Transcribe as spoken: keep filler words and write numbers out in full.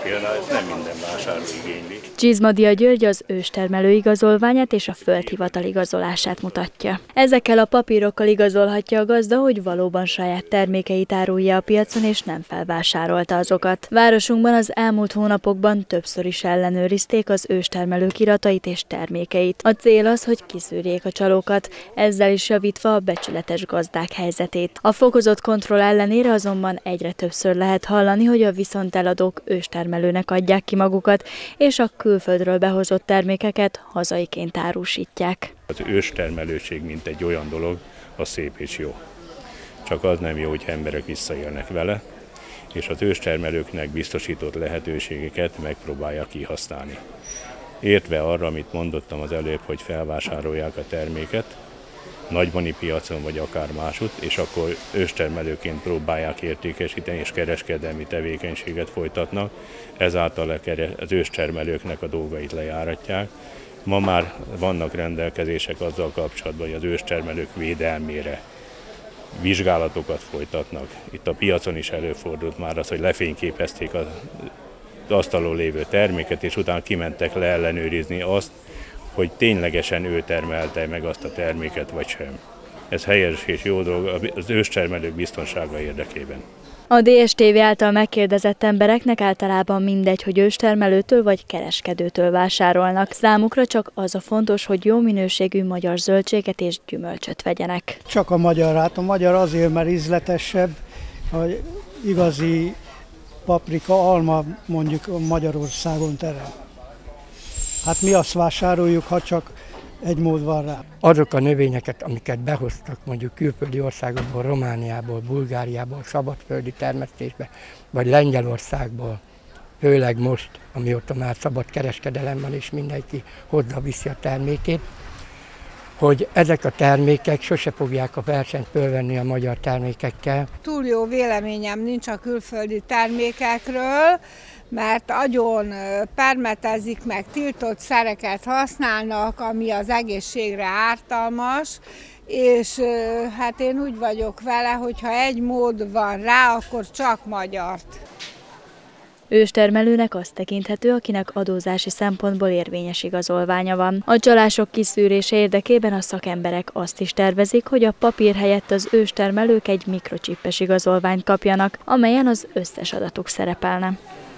például ezt nem minden vásárló igényli. Csizmadia György az őstermelő igazolványát és a földhivatal igazolását mutatja. Ezekkel a papírokkal igazolhatja a gazda, hogy valóban saját termékeit árulja a piacon és nem felvásárolta azokat. Városunkban az elmúlt hónapokban többször is ellenőrizték az őstermelők iratait és termékeit. A cél az, hogy kiszűrjék a csalókat, ezzel is javítva a becsületes gazdák helyzetét. A fokozott kontroll ellenére azonban egyre többször lehet hallani, hogy a viszonteladók őstermelőnek adják ki magukat, és a külföldről behozott termékeket hazaiként árusítják. Az őstermelőség mint egy olyan dolog, az szép és jó. Csak az nem jó, hogy emberek visszaélnek vele, és az őstermelőknek biztosított lehetőségeket megpróbálják kihasználni. Értve arra, amit mondottam az előbb, hogy felvásárolják a terméket, nagybani piacon vagy akár másút, és akkor őstermelőként próbálják értékesíteni és kereskedelmi tevékenységet folytatnak, ezáltal az őstermelőknek a dolgait lejáratják. Ma már vannak rendelkezések azzal kapcsolatban, hogy az őstermelők védelmére vizsgálatokat folytatnak. Itt a piacon is előfordult már az, hogy lefényképezték az asztalon lévő terméket, és utána kimentek leellenőrizni azt, hogy ténylegesen ő termelte meg azt a terméket, vagy sem. Ez helyes és jó dolog az őstermelők biztonsága érdekében. A dé es té vé által megkérdezett embereknek általában mindegy, hogy őstermelőtől vagy kereskedőtől vásárolnak. Számukra csak az a fontos, hogy jó minőségű magyar zöldséget és gyümölcsöt vegyenek. Csak a magyar, hát a magyar azért, mert ízletesebb, hogy igazi paprika, alma mondjuk Magyarországon terem. Hát mi azt vásároljuk, ha csak egy mód van rá. Azok a növényeket, amiket behoztak mondjuk külföldi országokból, Romániából, Bulgáriából, szabadföldi termesztésbe, vagy Lengyelországból, főleg most, amióta már szabad kereskedelem van, és mindenki hozzáviszi a termékét, hogy ezek a termékek sose fogják a versenyt fölvenni a magyar termékekkel. Túl jó véleményem nincs a külföldi termékekről, mert agyon permetezik, meg tiltott szereket használnak, ami az egészségre ártalmas, és hát én úgy vagyok vele, hogy ha egy mód van rá, akkor csak magyart. Őstermelőnek azt tekinthető, akinek adózási szempontból érvényes igazolványa van. A csalások kiszűrése érdekében a szakemberek azt is tervezik, hogy a papír helyett az őstermelők egy mikrocsippes igazolványt kapjanak, amelyen az összes adatuk szerepelne.